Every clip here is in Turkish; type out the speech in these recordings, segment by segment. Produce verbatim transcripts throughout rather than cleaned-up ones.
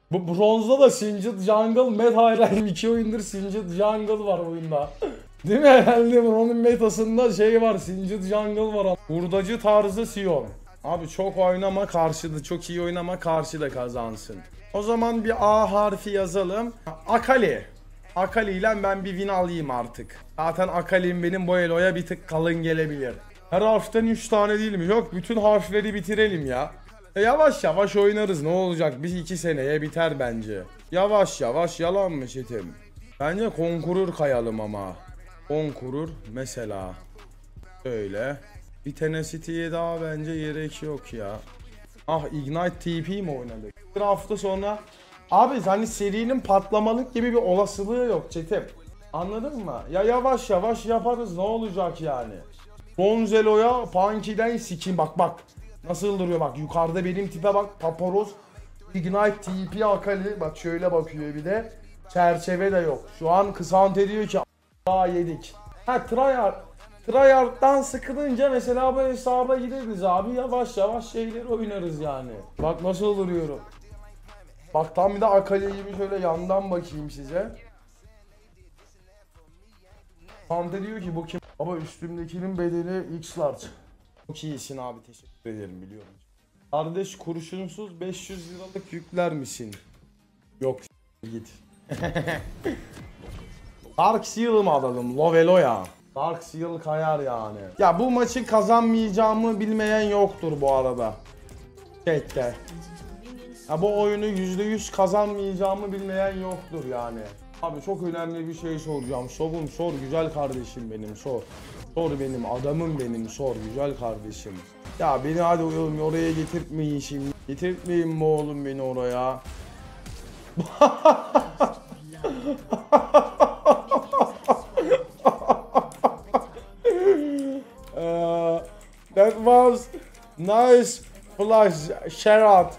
Bu bronzda da Singed Jungle meta hayran. iki oyundur Singed Jungle var oyunda. Değil mi? Herhalde onun metasında şey var, Singed Jungle var. Hurdacı tarzı Sion. Abi çok oynama karşıda, çok iyi oynama karşıda kazansın. O zaman bir A harfi yazalım. Akali. Akali ile ben bir win alayım artık. Zaten Akali'm benim bu eloya bir tık kalın gelebilir. Her harften üç tane değil mi? Yok, bütün harfleri bitirelim ya. E yavaş yavaş oynarız, ne olacak? Bir iki seneye biter bence. Yavaş yavaş, yalan mı çetim? Bence konkurur kayalım ama. Konkurur mesela. Öyle. Bir Tenacity'ye daha bence gerek yok ya. Ah, Ignite T P mi oynadık? Bir hafta sonra. Abi hani serinin patlamalık gibi bir olasılığı yok çetim. Anladın mı? Ya yavaş yavaş yaparız, ne olacak yani? Gonzelo'ya Punky'den sikin, bak bak. Nasıl duruyor bak, yukarıda benim tipe bak, Paparos, Ignite T P Akali, bak şöyle bakıyor bir de. Çerçeve de yok. Şu an Kısante diyor ki a yedik. Ha, tryhard. Tryhard'dan sıkılınca mesela bu hesaba gideriz abi, yavaş yavaş şeyleri oynarız yani. Bak nasıl duruyorum. Bak tam bir de Akali gibi şöyle yandan bakayım size. Kısante diyor ki bu kim? Baba üstümdekinin bedeli X large. Çok iyisin abi, teşekkür ederim, biliyorum. Kardeş kurşunsuz beş yüz liralık yükler misin? Yok git. Dark Seal mı alalım? Lovelo'ya. Dark Seal kayar yani. Ya bu maçı kazanmayacağımı bilmeyen yoktur bu arada. Chatte. Ya bu oyunu yüzde yüz kazanmayacağımı bilmeyen yoktur yani. Abi çok önemli bir şey soracağım. Sovum sor güzel kardeşim benim, sor. Sor benim adamım benim, sor güzel kardeşim. Ya beni hadi oğlum oraya getirtmeyin şimdi. Getirtmeyin mi oğlum beni oraya? uh, that was nice flash Sherrod.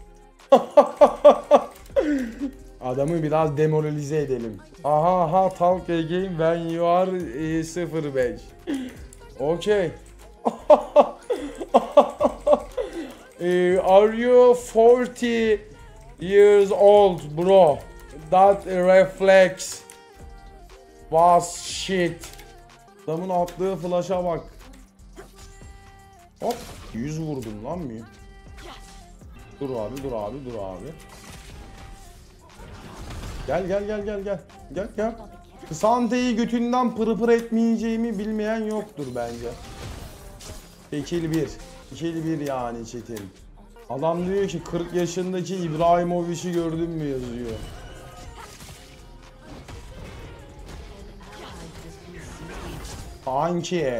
Adamı biraz demoralize edelim. Aha aha, talk again when you are sıfır beş. Okay. Are you forty years old bro? That reflex was shit. Adamın attığı flash'a bak. Hop, yüz vurdum lan mı? Dur abi, dur abi, dur abi. Gel gel gel gel gel. Gel gel. Sante'yi götünden pır pır etmeyeceğimi bilmeyen yoktur bence. İkili bir. İkili bir yani çetin. Adam diyor ki kırk yaşındaki İbrahimovic'i gördün mü yazıyor. Kanki.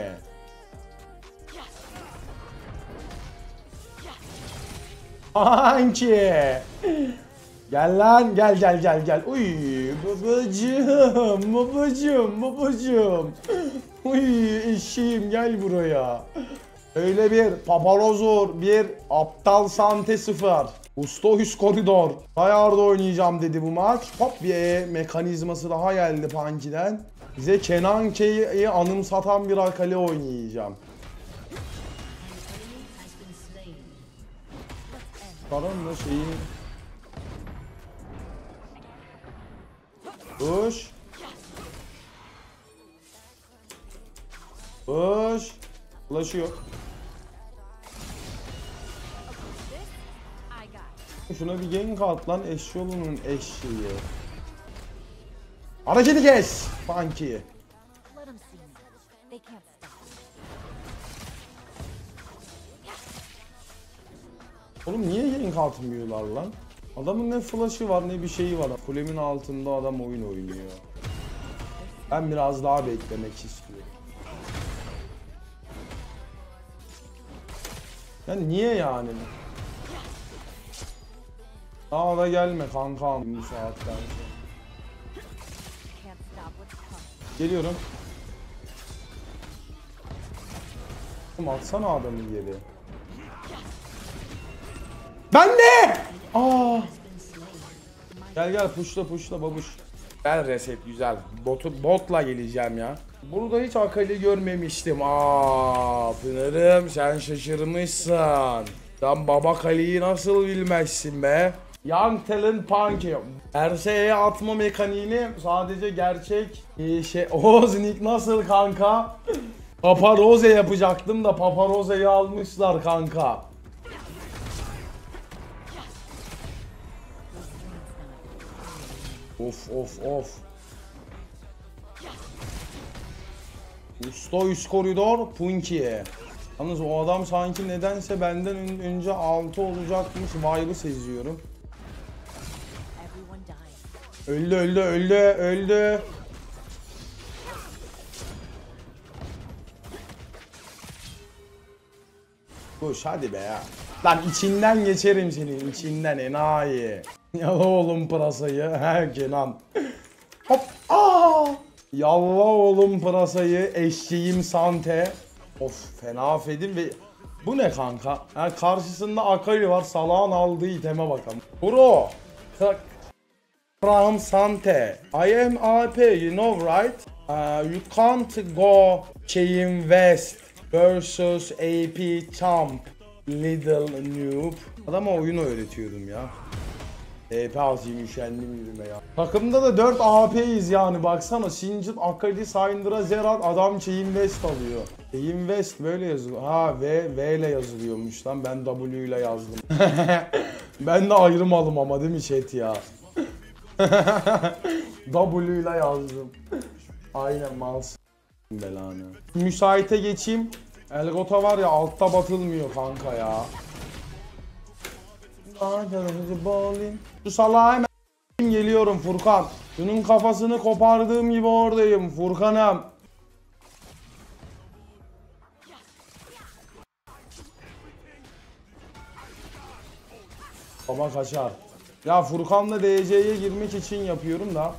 Kanki. Gel lan, gel gel gel gel. Uy babacığım, babacığım, babacığım. Uy eşeğim, gel buraya. Öyle bir paparozor, bir aptal Sante sıfır. Usta üst koridor. Bayarda oynayacağım dedi bu maç. Hop, bir mekanizması daha geldi Punky'den. Bize Kenan K'yi anımsatan bir Akali oynayacağım. Paranın da şeyi... Push. Push. Flash'ı yok. Şuna bir gank at lan, eşyolunun eşeği. Hareketi kes Punky. Oğlum niye gank atmıyorlar lan? Adamın ne flash'ı var ne bir şeyi var. Kulemin altında adam oyun oynuyor. Ben biraz daha beklemek istiyorum. Yani niye yani? Daha da gelme kankam bu saatten sonra. Geliyorum. Atsana adamı geri. Ben de! Aa! Gel gel, pushla pushla babuş. Gel reset güzel. Botu, botla geleceğim ya. Burada hiç Akali görmemiştim. Aa, Pınar'ım sen şaşırmışsın. Sen Baba Kali'yi nasıl bilmezsin be? Young Talent Punky. Erseğe atma mekaniğini sadece gerçek e, şey... Oğuz Nick nasıl kanka? Paparoze yapacaktım da Paparoze'yi almışlar kanka. Of of of. Usta üst koridor Punky'ye. Yalnız o adam sanki nedense benden ön önce altı olacakmış vibe'ı seziyorum. Öldü öldü öldü öldü. Koş hadi be ya. Lan içinden geçerim senin içinden enayi. Yala oğlum pırasayı. He Kenan. Hop. Aa! Yalla oğlum pırasayı. Eşeğim Sante. Of fena fedim ve bu ne kanka? Yani karşısında Akali var. Salağın aldığı iteme bakalım. Bro. From Sante. I am A P, you know right? Uh, you can't go Chain West versus A P Champ. Little noob. Adama oyun öğretiyorum ya. A P atayım üşendim yürüme ya. Takımda da dört A P'yiz yani baksana. Shinjin, Akali, Syndra, Zerat, adam Chain West alıyor. Chain West böyle yazılıyor. Ha V, V ile yazılıyormuş lan, ben W ile yazdım. Ben de ayrımalım ama değil mi chat ya? W ile yazdım. Aynen mals belanı. Müsaite geçeyim. Elgota var ya altta batılmıyor kanka ya. Şu salağa hemen geliyorum Furkan. Şunun kafasını kopardığım gibi oradayım Furkan'ım. Baba kaçar. Ya Furkan'la D C'ye girmek için yapıyorum da.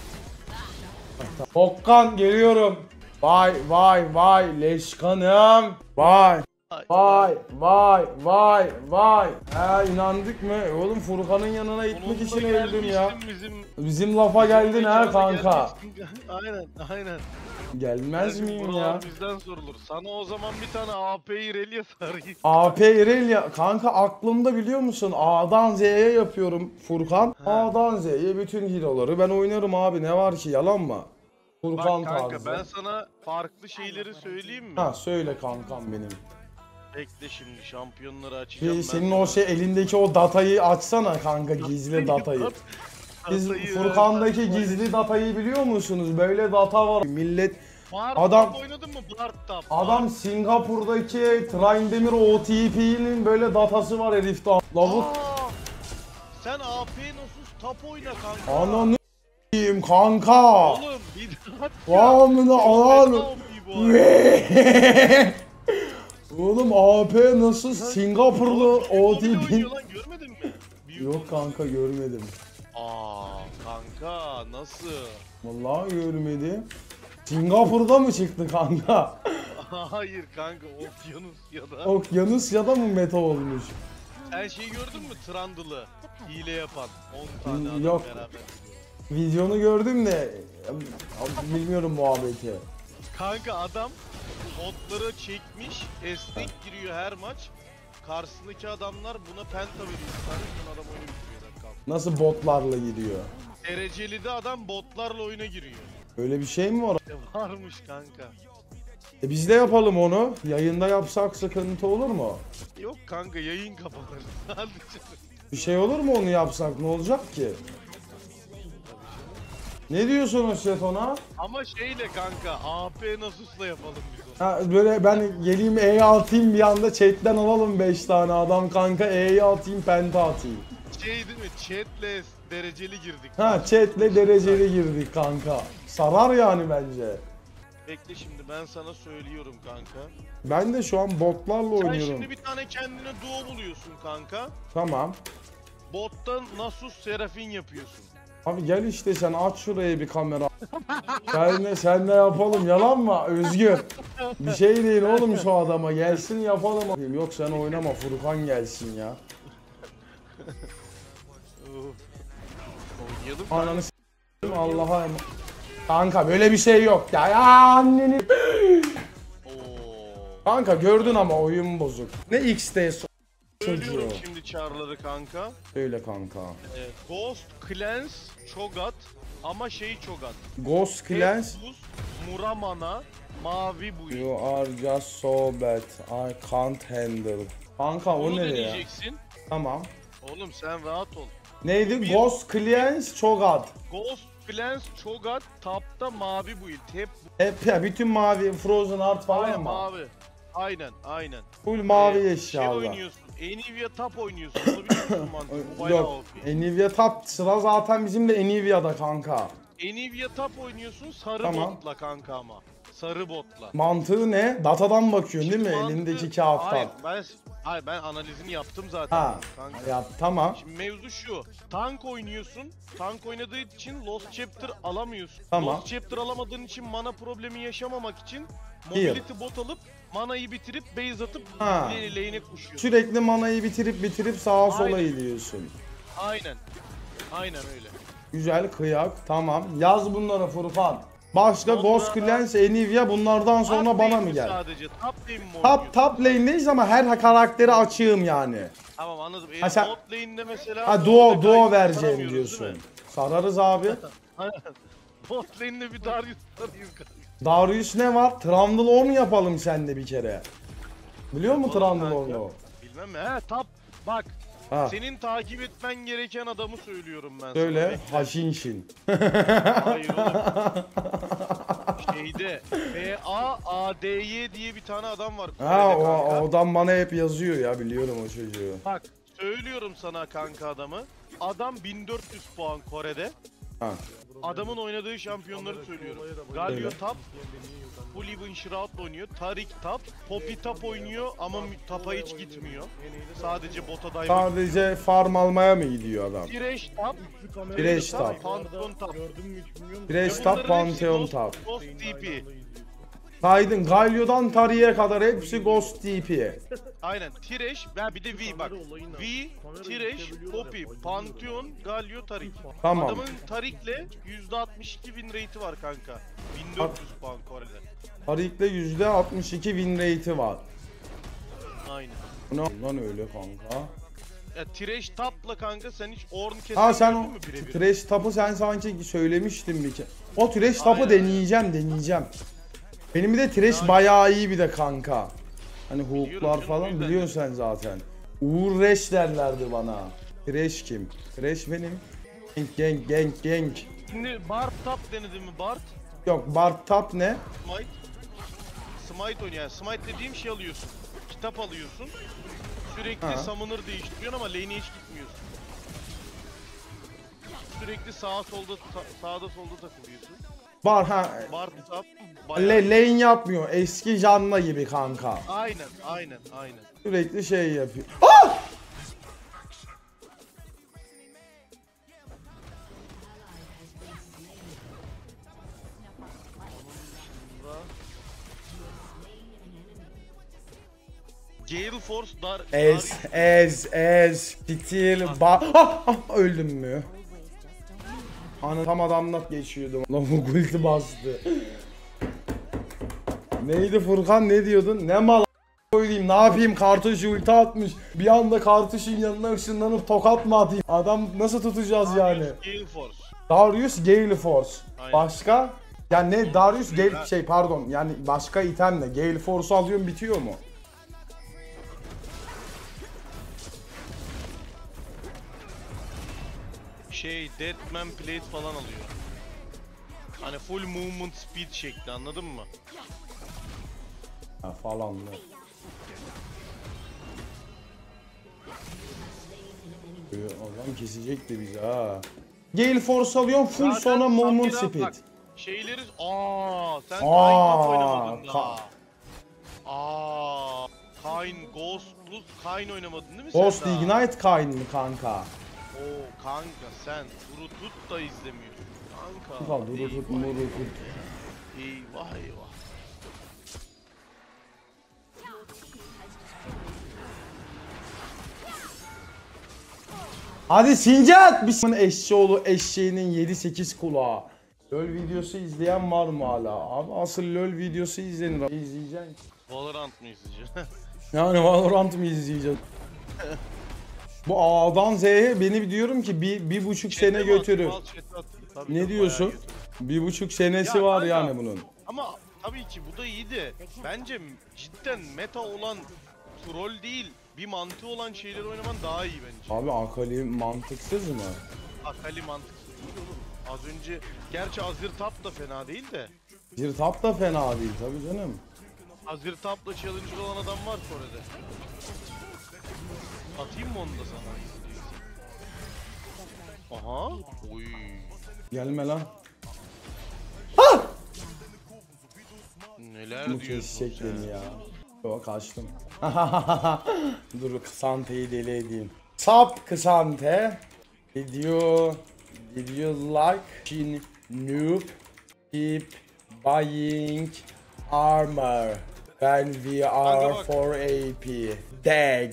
Furkan geliyorum. Vay vay vay leşkanım. Vay. Vay vay vay vay. Ha inandık mı? Oğlum Furkan'ın yanına gitmek için öldüm ya. Bizim, bizim lafa geldin ha kanka. Aynen aynen. Gelmez yani miyim ya? Bizden sorulur. Sana o zaman bir tane A P İrelia sarayım. A P İrelia kanka aklımda biliyor musun? A'dan Z'ye yapıyorum Furkan. Ha. A'dan Z'ye bütün hero'ları ben oynarım abi, ne var ki, yalan mı? Furkan bak kanka tarzı. Ben sana farklı şeyleri söyleyeyim mi? Ha söyle kankam benim. Bekle şimdi şampiyonları açacağım. Senin o şey elindeki o datayı açsana kanka, gizli datayı. Biz Furkan'daki gizli datayı biliyor musunuz? Böyle data var. Millet Bart adam oynadın mı? Bart'ta. Adam Singapur'daki Trindamir O T P'nin böyle datası var herifte. Lavuk. Sen A P Nasus top oyna kanka. Ananı s**eyim kanka. Oğlum bir Vamını alalım. Oğlum A P nasıl Singapurlu O T P? Görmedin mi? Yok kanka görmedim. Aa kanka nasıl? Vallahi görmedim. Singapur'da mı çıktı kanka? Hayır kanka Okyanusya'da. Okyanusya'da mı meta olmuş? Sen şeyi gördün mü Trundle'ı hile yapan on tane adam Yok. beraber. Videonu gördüm de bilmiyorum muhabbeti. Kanka adam botları çekmiş, esnek giriyor her maç. Karşısındaki adamlar buna penta veriyor. Sanırım adam oyunu bitiriyor kanka. Nasıl botlarla gidiyor? Dereceli de adam botlarla oyuna giriyor. Öyle bir şey mi var? E varmış kanka. E biz de yapalım onu. Yayında yapsak sıkıntı olur mu? Yok kanka yayın kapanır. Bir şey olur mu onu yapsak, ne olacak ki? Ne diyorsunuz chat ona? Ama şeyle kanka A P Nasus'la yapalım biz onu. Ha, böyle ben geleyim E'yi atayım bir anda chatten alalım beş tane adam kanka, E'yi atayım penta atayım. Şey değil mi? Chat'le dereceli girdik. Ha chatle dereceli girdik kanka. Sarar yani bence. Bekle şimdi ben sana söylüyorum kanka. Ben de şu an botlarla Sen oynuyorum. şimdi bir tane kendine duo buluyorsun kanka. Tamam. Bottan Nasus Serafin yapıyorsun. Abi gel işte sen aç şuraya bir kamera. Senle, senle yapalım, yalan mı Özgür? Bir şey değil oğlum, şu adama gelsin yapalım. Yok sen oynama, Furkan gelsin ya. Oynayalım. Ananı s**tim Allah'a emanet. Kanka böyle bir şey yok ya, ya anneni. Oo. Kanka gördün ama oyun bozuk. Ne X'de Söylüyorum Çocuğu. şimdi çarları kanka. Öyle kanka. Ee, Ghost, Cleanse, Cho'Gath ama şey Cho'Gath. Ghost Clans. Buz, Muramana, Mavi Build. You are just so bad. I can't handle. Kanka o Bunu ne ya? deneyeceksin. Tamam. Oğlum sen rahat ol. Neydi? Bir- Ghost Clans Cho'Gath. Ghost, Cleanse, Cho'Gath, tapta Mavi Build. Hep Hep ya bütün mavi Frozen Art falan aynen ama. mavi. Aynen aynen. Full mavi Ee, eşya Şey var. oynuyorsun. Nvidia Top oynuyorsun. Onu biliyor musun mantığı? Bu bayağı Yok. O P. Nvidia Top sıra zaten bizim de Nvidia'da kanka. Nvidia Top oynuyorsun sarı Tamam. botla kanka ama. Sarı botla. Mantığı ne? Datadan bakıyorsun değil mi? Şimdi mantığı- Elindeki Hayır kağıttan. ben, hayır ben analizini yaptım zaten. Ha. Kanka. Ya tamam. Şimdi mevzu şu. Tank oynuyorsun. Tank oynadığı için Lost Chapter alamıyorsun. Tamam. Lost Chapter alamadığın için mana problemi yaşamamak için Heal. Mobility bot alıp manayı bitirip base atıp Ha. lane- lane'e koşuyorsun. Sürekli manayı bitirip bitirip sağa sola Aynen. gidiyorsun. Aynen. Aynen öyle. Güzel kıyak tamam. Yaz bunları Furkan. Başka Sonra- Ghost Clans, Nvidia bunlardan sonra Top bana lane mı mi gel? Sadece top lane mi Top oynuyorsun? top lane'deyiz ama her karakteri açığım yani. Tamam anladım. E, Ha, sen- bot lane'de mesela... Ha duo Mordekaiser duo vereceğim saramıyoruz, diyorsun. değil mi? Sararız abi. Aynen. Bot lane'de bir Darius sarayım kanka. Darius ne var? Trundle Orn yapalım seninle bir kere. Biliyor musun Yapalım Trundle kanka. Orn'u? Bilmem mi? He top. Bak. Ha. Senin takip etmen gereken adamı söylüyorum ben sana. Söyle. Bekle. Haşinşin. Hayır oğlum. Şeyde B A A D Y diye bir tane adam var. Ha Kore'de o, kanka. odan bana hep yazıyor ya biliyorum o çocuğu. Bak söylüyorum sana kanka adamı. Adam bin dört yüz puan Kore'de. Ha. Adamın oynadığı şampiyonları söylüyorum. Galio Öyle. top, Full Even Shroud oynuyor. Tarik top, Poppy top oynuyor ama mü- tapa hiç gitmiyor. Sadece bota dive. Sadece farm almaya mı gidiyor adam? Thresh top, Thresh top. Pantheon top. Thresh Ve top, bunların hepsi Pantheon Ghost- top. Ghost T P. Saydın Galio'dan Tari'ye kadar hepsi Ghost T P. Aynen Thresh ve bir de V bak. V, Thresh, Poppy, Pantheon, Galio, Tarik. Tamam. Adamın Tarik'le yüzde altmış iki win rate'i var kanka. bin dört yüz puan Kore'de. Tarik'te yüzde altmış iki win rate'i var. Aynen. Bu ne lan öyle kanka? Ya Thresh top'la kanka sen hiç Ornn Ha sen kesebiliyor o musun birebir? Thresh tapı sen sanki söylemiştin bir kere. O Thresh tapı Aynen. deneyeceğim deneyeceğim. Benim bir de Thresh Yani- bayağı iyi bir de kanka. Hani Biliyorum hooklar canım, o falan yüzden biliyorsun sen zaten. Uğur Reş derlerdi bana. Thresh kim? Thresh benim. Genk genk genk genk. Şimdi Bart top denedin mi Bart? Yok Bart tap ne? Smite. Smite oynuyor yani. Smite dediğim şey alıyorsun. Kitap alıyorsun. Sürekli Ha. summoner değiştiriyorsun ama lane'e hiç gitmiyorsun. Sürekli sağa solda ta- sağda solda takılıyorsun. Bar ha. Bart top bayağı. Le lane yapmıyor. Eski Janna gibi kanka. Aynen aynen aynen. Sürekli şey yapıyor. Ah! Gale Force dar Ez, Darius- ez, ez, fitil, ba... Ah, ah, öldüm mü? Ana tam adamlat geçiyordum. Lan bu ulti bastı. Neydi Furkan ne diyordun? Ne mal a- koyayım ne yapayım kartuş ulti atmış. Bir anda kartuşun yanına ışınlanıp tokat mı atayım? Adam nasıl tutacağız yani? Darius Gale Force. Darius Gale Force. Aynen. Başka? Yani ne Darius Gale şey pardon yani başka item ne? Gale Force'u alıyorum bitiyor mu? Şey Deathman Plate falan alıyor. Hani full movement speed şekli anladın mı? Ha falan mı? Ee, Adam kesecekti bizi ha. Gale Force alıyorum full Zaten sonra movement Samira speed. bak, Şeyleri aa sen Aa, Kayn oynamadın Ka- daha. Aa Kayn Ghost'lu Kayn oynamadın değil mi Ghost sen daha? Ignite Kayn mı kanka? Oo kanka sen Duru Tut da izlemiyorsun. Kanka. Kanka duru tut eyvah, muru tut. Eyvah eyvah. Hadi Sincat! Bir eşşoğlu eşeğinin yedi sekiz kulağı. LoL videosu izleyen var mı hala? Abi asıl LoL videosu izlenir. İzleyeceksin. Valorant mı izleyeceksin? Yani Valorant mı izleyeceğiz? Bu A'dan Z'ye beni diyorum ki bir, bir buçuk Chat'e sene mi götürür. atayım, al chat'e atayım. Tabii Ne tabii, diyorsun? bayağı götürür. Bir buçuk senesi Ya var kanka, yani bunun. Ama tabii ki bu da iyi de bence cidden meta olan troll değil bir mantığı olan şeyleri oynaman daha iyi bence. Abi Akali mantıksız mı? Akali mantıksız değil oğlum. Az önce gerçi Azir Top da fena değil de. Zirtap da fena değil tabii canım. Azir Top'la challenger olan adam var Kore'de. Atayım mı onu da sana? Aha. Oy. Gelme lan. Neler Bu diyorsun kesecek sen? beni ya. Yok kaçtım. Dur Kısante'yi deli edeyim. Sap Kısante. Did you, did you like Shin noob keep buying armor when we are Kanka bak. for A P? Dag.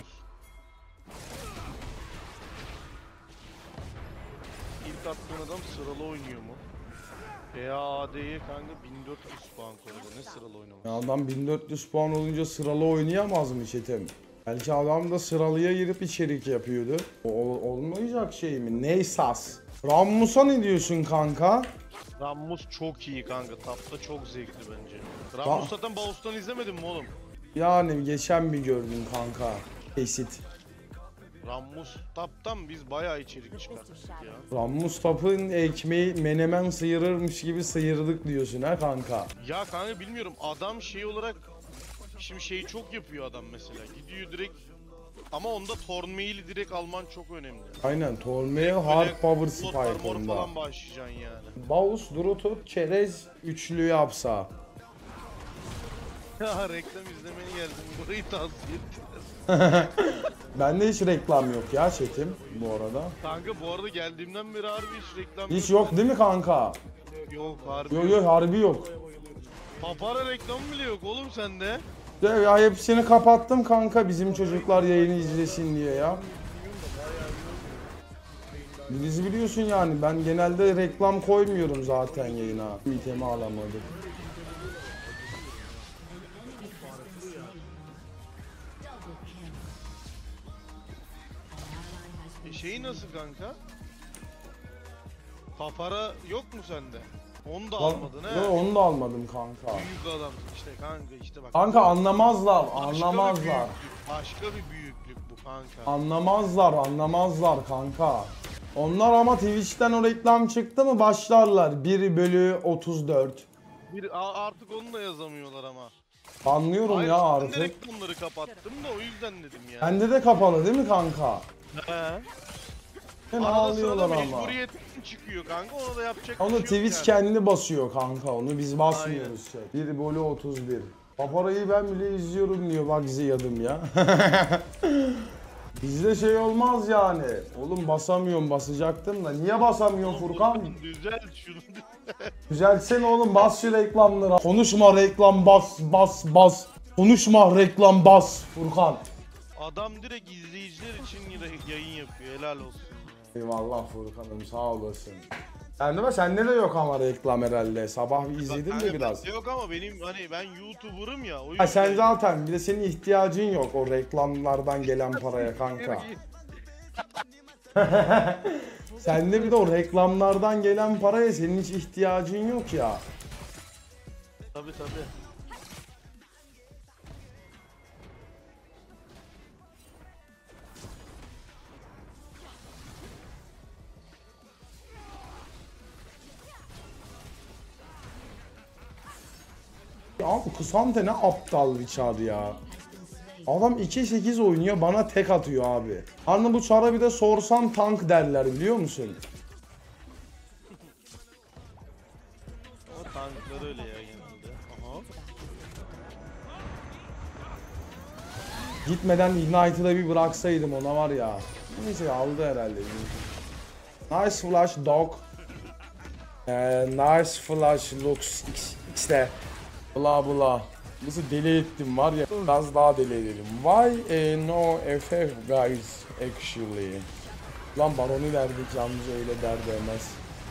İlk attığın adam sıralı oynuyor mu? E A A D'ye kanka bin dört yüz puan Kore'de ne sıralı oynamış? Ya adam bin dört yüz puan olunca sıralı oynayamaz mı Çetin? Belki adam da sıralıya girip içerik yapıyordu. O, olmayacak şey mi? Neysas. Rammus'a ne diyorsun kanka? Rammus çok iyi kanka. Tapta çok zevkli bence. Rammus zaten Bağustan izlemedin mi oğlum? Yani geçen bir gördüm kanka. Kesit. Rammus Tap'tan biz bayağı içerik çıkarttık ya. Rammus Tap'ın ekmeği menemen sıyırırmış gibi sıyırdık diyorsun ha kanka. Ya kanka bilmiyorum adam şey olarak şimdi şeyi çok yapıyor adam mesela. Gidiyor direkt ama onda Tornmail'i direkt alman çok önemli. Aynen Tormeo hard power spike mor onda. falan başlayacaksın yani. Baus, Drutur, Çerez üçlü yapsa. Ya reklam izlemeni geldim. Burayı tavsiye ettiler. Bende hiç reklam yok ya Çetim bu arada. Kanka bu arada geldiğimden beri harbi hiç reklam Hiç yok değil mi kanka? Yok harbi Yok yok harbi yok. Papara reklamı bile yok oğlum sende. Ya, ya hepsini kapattım kanka bizim çocuklar yayını izlesin diye ya. Bizi biliyorsun yani ben genelde reklam koymuyorum zaten yayına. İtemi alamadım. E şeyi nasıl kanka? Papara yok mu sende? Onu da almadın he. Yok onu da almadım kanka. Büyük adam işte kanka işte bak. Kanka anlamazlar, Başka bir anlamazlar. büyüklük, Başka bir büyüklük bu kanka. Anlamazlar, anlamazlar kanka. Onlar ama Twitch'ten o reklam çıktı mı başlarlar. bir bölü otuz dört. Bir, a- artık onu da yazamıyorlar ama. Anlıyorum Hayır, ya ben artık. direkt bunları kapattım da o yüzden dedim ya. Bende de kapalı değil mi kanka? He. Ben Arada ağlıyorlar sırada ama. mecburiyetten çıkıyor kanka ona da yapacak Onu bir şey yok Twitch yani. kendi basıyor kanka onu biz basmıyoruz şey. bir bölü otuz bir. Paparayı ben bile izliyorum diyor bak ziyadım ya. Bizde şey olmaz yani. Oğlum basamıyorum basacaktım da niye basamıyorum Furkan? Düzelt şunu. Düzeltsene oğlum bas şu reklamları. Konuşma reklam bas bas bas. Konuşma reklam bas Furkan. Adam direkt izleyiciler için yine yayın yapıyor helal olsun ya. Eyvallah Furkan'ım sağ olasın. Sende de sende de yok ama reklam herhalde. Sabah bir izledim Kanka de biraz. bende yok ama benim hani ben YouTuber'ım ya o yüzden. Ha sen zaten bir de senin ihtiyacın yok o reklamlardan gelen paraya kanka. Sende bir de o reklamlardan gelen paraya senin hiç ihtiyacın yok ya. Tabii tabii. Abi Kısante ne aptal bir çar ya. Adam iki sekiz oynuyor bana tek atıyor abi. Hani bu çara bir de sorsan tank derler biliyor musun? Ama tanklar öyle ya genelde. Aha. Gitmeden Ignite'ı da bir bıraksaydım ona var ya. Neyse aldı herhalde. Nice flash dog. Ee, nice flash looks X, X'de. Bla bla. Nasıl deli ettim var ya. Biraz daha deli edelim. Why eh, no F F guys actually? Lan baronu verdik yalnız öyle der demez.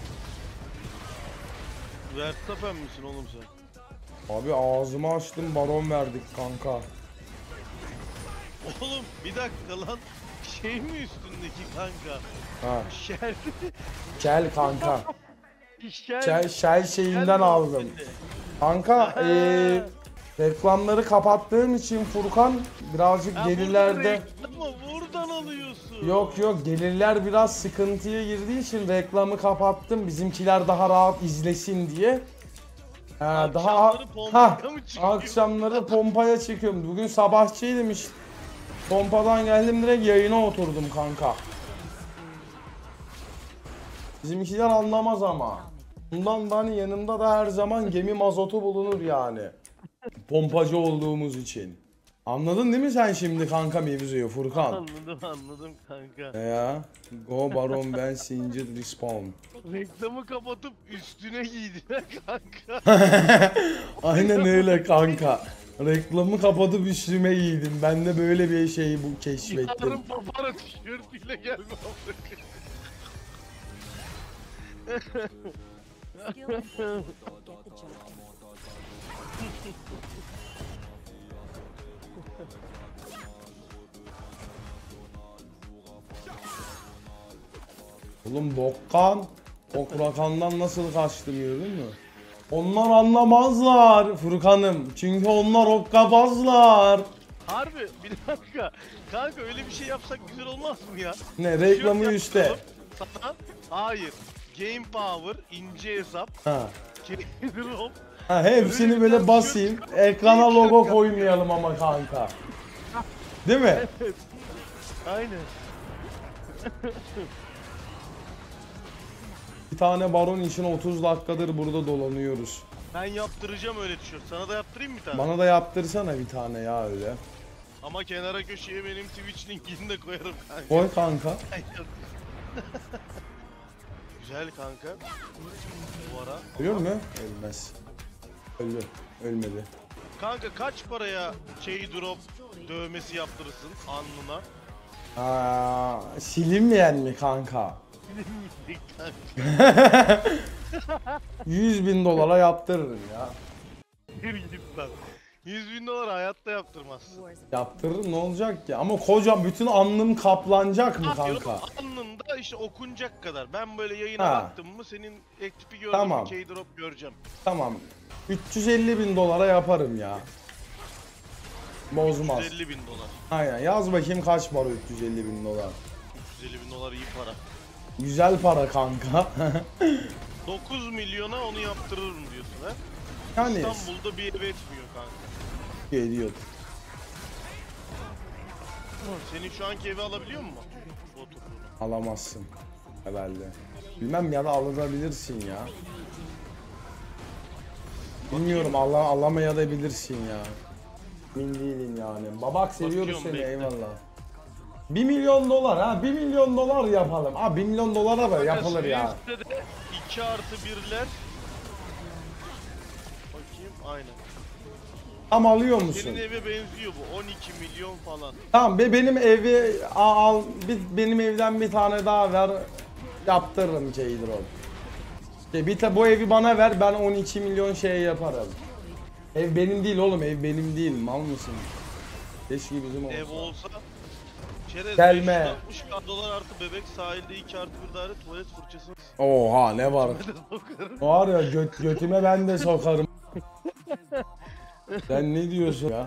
Verstappen misin oğlum sen? Abi ağzımı açtım baron verdik kanka. Oğlum bir dakika lan. şey mi üstündeki kanka? Ha. Şer. Gel kanka. Şer. Shell, Shell şeyinden mi aldım. üstünde? Kanka eee reklamları kapattığım için Furkan birazcık Ha, gelirlerde Ama buradan alıyorsun. yok yok gelirler biraz sıkıntıya girdiği için reklamı kapattım. Bizimkiler daha rahat izlesin diye. Ee, daha Akşamları ha pompaya mı çıkıyor? akşamları pompaya çıkıyorum. Bugün sabahçıydım işte. Pompadan geldim direkt yayına oturdum kanka. Bizimkiler anlamaz ama. Bundan da hani yanımda da her zaman gemi mazotu bulunur yani. Pompacı olduğumuz için. Anladın değil mi sen şimdi kanka mevzuyu Furkan? Anladım anladım kanka. E ya. Go Baron Ben Singed Respawn. Reklamı kapatıp üstüne giydiler kanka. Aynen öyle kanka. Reklamı kapatıp üstüme giydim. Ben de böyle bir şeyi bu keşfettim. Yarın papara tişörtüyle gelme amına. Skill and get the job done. Oğlum Bokkan, Okrakan'dan nasıl kaçtım gördün mü? Onlar anlamazlar Furkan'ım. Çünkü onlar okkabazlar. Harbi bir dakika. Kanka öyle bir şey yapsak güzel olmaz mı ya? Ne reklamı Tişört üstte. yaptıralım Sana hayır. Game Power, ince hesap, Ha. K-Drop. Ha hepsini böyle basayım. Ekrana logo koymayalım ama kanka. Değil mi? Aynen. Bir tane baron için otuz dakikadır burada dolanıyoruz. Ben yaptıracağım öyle tişört. Sana da yaptırayım mı bir tane? Bana da yaptırsana bir tane ya öyle. Ama kenara köşeye benim Twitch linkini de koyarım kanka. Koy kanka. Güzel kanka. Bu ara. Ölür mü? Ölmez. Öldü. Ölmedi. Kanka kaç paraya K-Drop dövmesi yaptırırsın alnına? Aa, silinmeyen mi kanka? Kanka yüz bin dolara yaptırırım ya. bir git lan. yüz bin dolar hayatta yaptırmazsın. Wars of Yaptırırım ne olacak ki? Ama koca bütün alnım kaplanacak mı Atıyorum, kanka? alnında işte okunacak kadar. Ben böyle yayına Ha. baktım mı senin ektipi gördüm Tamam. mü K-Drop göreceğim. Tamam. üç yüz elli bin dolara yaparım ya. Bozmaz. yüz elli bin dolar. Aynen yaz bakayım kaç para üç yüz elli bin dolar. üç yüz elli bin dolar iyi para. Güzel para kanka. dokuz milyona onu yaptırırım diyorsun ha? Yani İstanbul'da bir ev etmiyor kanka. ediyor. Senin şu anki evi alabiliyor musun? Oturduğunu. Alamazsın herhalde. Bilmem ya da alabilirsin ya. Bilmiyorum Allah alamaya da bilirsin ya. Emin değilim yani. Babak seviyoruz Bakıyorum, seni bekle. eyvallah. bir milyon dolar ha bir milyon dolar yapalım. Ha bir milyon dolara da yapılır ya. Swift'te de iki artı birler. Bakayım aynen. Tam alıyor musun? Senin eve benziyor bu on iki milyon falan. Tamam be benim evi al, al bir, benim evden bir tane daha ver yaptırırım K-Drop. İşte bir ta bu evi bana ver ben on iki milyon şey yaparım. Ev benim değil oğlum ev benim değil mal mısın? Keşke bizim olsa. Ev olsa çerez Gelme. beş yüz altmış dolar artı bebek sahilde iki artı bir daire tuvalet fırçası Oha ne var? sokarım. Var ya göt, götüme ben de sokarım. Sen ne diyorsun ya?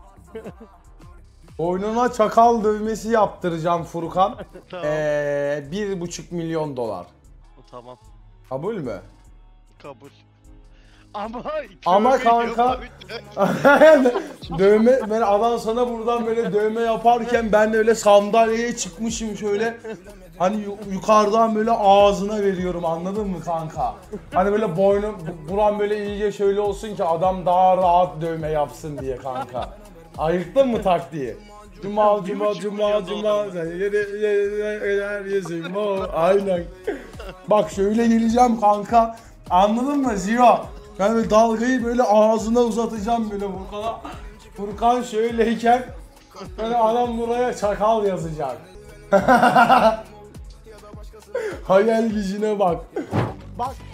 Boynuna çakal dövmesi yaptıracağım Furkan. Tamam. Ee, bir buçuk milyon dolar. Tamam. Kabul mü? Kabul. Ama Ama tövbe kanka- ediyorum. Dövme böyle adam sana buradan böyle dövme yaparken ben de öyle sandalyeye çıkmışım şöyle hani yu- yukarıdan böyle ağzına veriyorum anladın mı kanka? Hani böyle boynum bu- buram böyle iyice şöyle olsun ki adam daha rahat dövme yapsın diye kanka. Ayıktın mı taktiği? Cuma cuma buçuk cuma milyon cuma dolar. sen yere yere yüzüm o aynen. Bak şöyle geleceğim kanka. Anladın mı Ziyo? Ben böyle dalgayı böyle ağzına uzatacağım böyle Furkan'a. Furkan şöyleyken böyle adam buraya çakal yazacak. Hayal gücüne bak. Bak